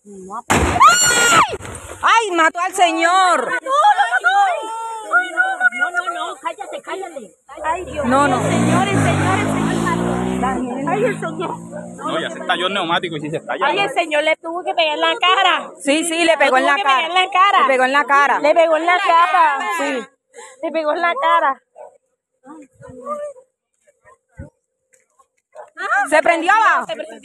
¡Ay! ¡Ay! ¡Mató al señor! No, cállate. Ay, Dios No, mío, no. señor. Ay, el señor. No, ya se estalló el neumático y sí se estalla. Ay, el señor le tuvo que pegar en la cara. Sí, le pegó en la cara. Le pegó en la cara. Le pegó en la cara. Sí. Le pegó en la cara. Se prendió abajo.